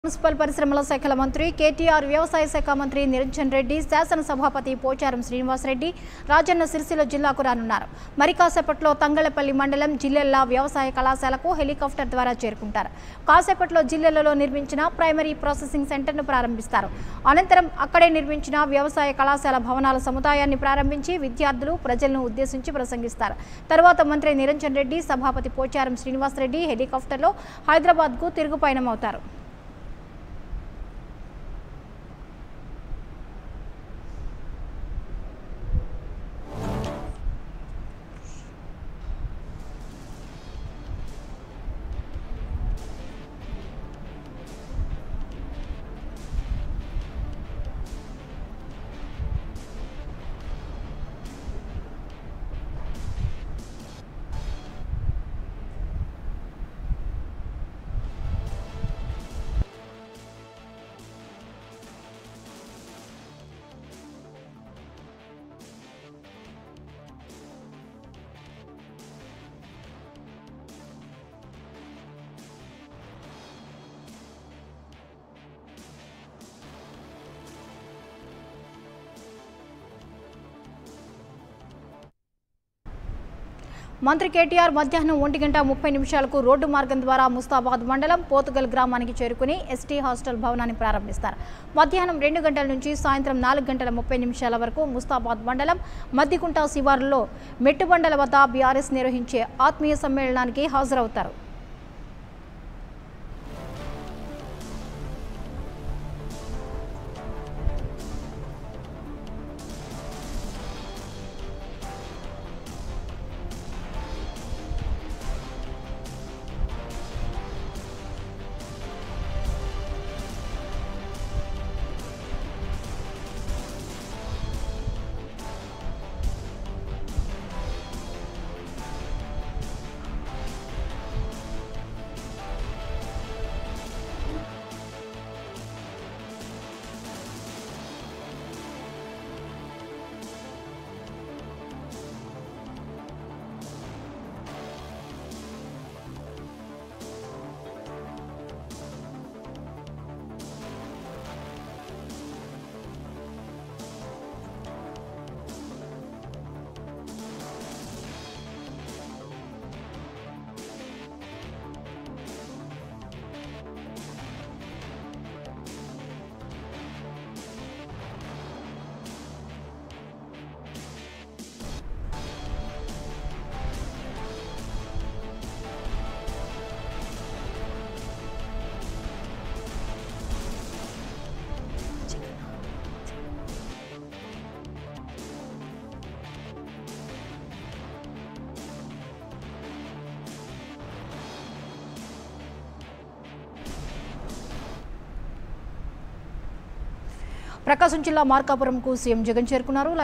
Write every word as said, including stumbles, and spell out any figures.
Municipal పరిశ్రమల శాఖల మంత్రి కేటీఆర్, వ్యవసాయ శాఖ మంత్రి నిరంజన్ రెడ్డి, శాసన సభాపతి పోచారం శ్రీనివాస్ రెడ్డి రాజన్న సిరిసిల్ల జిల్లాకు రానున్నారు. మరి కాసేపట్లో తంగళ్లపల్లి మండలం జిల్లెళ్ల వ్యవసాయ కళాశాలకు హెలికాప్టర్ ద్వారా చేరుకుంటారు. కాసేపట్లో జిల్లెళ్లలో నిర్మించిన ప్రైమరీ ప్రాసెసింగ్ సెంటర్ను ప్రారంభిస్తారు. అనంతరం అక్కడే నిర్మించిన వ్యవసాయ కళాశాల భవనాల సముదాయాన్ని ప్రారంభించి విద్యార్థులు, ప్రజలను ఉద్దేశించి ప్రసంగిస్తారు. తర్వాత మంత్రి నిరంజన్ రెడ్డి, సభాపతి పోచారం శ్రీనివాస్ రెడ్డి హెలికాప్టర్లో హైదరాబాద్కు తిరుగుపయనమవుతారు. మంత్రి కేటీఆర్ మధ్యాహ్నం ఒంటి గంట ముప్పై నిమిషాలకు రోడ్డు మార్గం ద్వారా ముస్తాబాద్ మండలం పోతుగల్ గ్రామానికి చేరుకుని ఎస్టీ హాస్టల్ భవనాన్ని ప్రారంభిస్తారు. మధ్యాహ్నం రెండు గంటల నుంచి సాయంత్రం నాలుగు గంటల ముప్పై నిమిషాల వరకు ముస్తాబాద్ మండలం మద్దికుంట శివారులో మెట్టుబండల వద్ద బీఆర్ఎస్ నిర్వహించే ఆత్మీయ సమ్మేళనానికి హాజరవుతారు. ప్రకాశం జిల్లా మార్కాపురంకు సీఎం జగన్ చేరుకున్నారు.